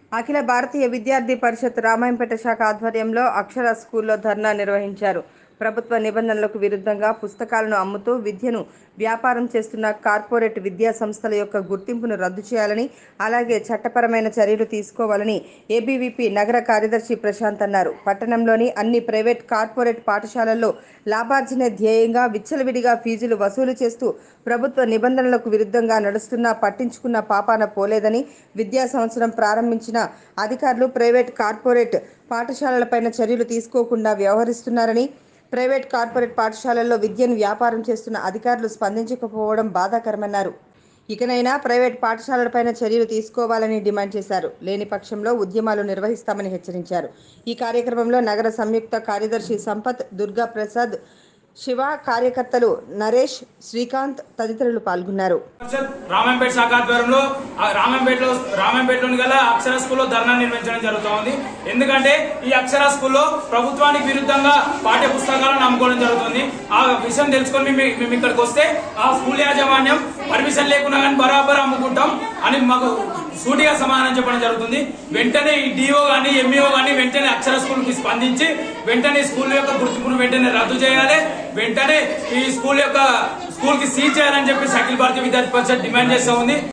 అఖిల భారతీయ విద్యార్థి పరిషత్ రామాయంపేట శాఖ ఆధ్వర్యంలో అక్షర స్కూల్లో ధర్నా నిర్వహించారు. ప్రభుత్వ నిబంధనలకు విరుద్ధంగా పుస్తకాలను అమ్ముతూ విద్యను వ్యాపారం చేస్తున్న కార్పొరేట్ విద్యా సంస్థల యొక్క గుర్తింపును రద్దు చేయాలని, అలాగే చట్టపరమైన చర్యలు తీసుకోవాలని ఏబీవీపీ నగర కార్యదర్శి ప్రశాంత్ అన్నారు. పట్టణంలోని అన్ని ప్రైవేట్, కార్పొరేట్ పాఠశాలల్లో లాభార్జనే ధ్యేయంగా విచ్చలవిడిగా ఫీజులు వసూలు చేస్తూ ప్రభుత్వ నిబంధనలకు విరుద్ధంగా నడుస్తున్నా పట్టించుకున్న పాపాన పోలేదని, విద్యా సంవత్సరం ప్రారంభించిన అధికారులు ప్రైవేట్, కార్పొరేట్ పాఠశాలలపైన చర్యలు తీసుకోకుండా వ్యవహరిస్తున్నారని, ప్రైవేట్, కార్పొరేట్ పాఠశాలల్లో విద్యను వ్యాపారం చేస్తున్న అధికారులు స్పందించకపోవడం బాధాకరమన్నారు. ఇకనైనా ప్రైవేట్ పాఠశాలలపైన చర్యలు తీసుకోవాలని డిమాండ్ చేశారు. లేని పక్షంలో ఉద్యమాలు నిర్వహిస్తామని హెచ్చరించారు. ఈ కార్యక్రమంలో నగర సంయుక్త కార్యదర్శి సంపత్, దుర్గా ప్రసాద్, శివ, కార్యకర్తలు నరేష్, శ్రీకాంత్ తదితరులు పాల్గొన్నారు. రామాయంపేట శాఖ ఆధ్వర్యంలో రామాయంపేటలోని గల అక్షర స్కూల్లో ధర్నా నిర్వహించడం జరుగుతోంది. ఎందుకంటే ఈ అక్షర స్కూల్లో ప్రభుత్వానికి విరుద్ధంగా పాఠ్య పుస్తకాలను అమ్ముకోవడం జరుగుతుంది. ఆ విషయం తెలుసుకొని మేము ఇక్కడికి వస్తే ఆ స్కూల్ యాజమాన్యం పర్మిషన్ లేకుండా కానీ బరాబర్ అమ్ముకుంటాం అని మాకు సూటిగా సమాధానం చెప్పడం జరుగుతుంది. వెంటనే ఈ డిఓ కానీ, ఎంఈఓ కానీ వెంటనే అక్షర స్కూల్ కి స్పందించి వెంటనే స్కూల్ యొక్క గుర్తింపును వెంటనే రద్దు చేయాలి. వెంటనే ఈ స్కూల్ కి సీజ్ చేయాలని చెప్పి అఖిల భారతీయ విద్యార్థి పరిషత్ డిమాండ్ చేస్తూ ఉంది.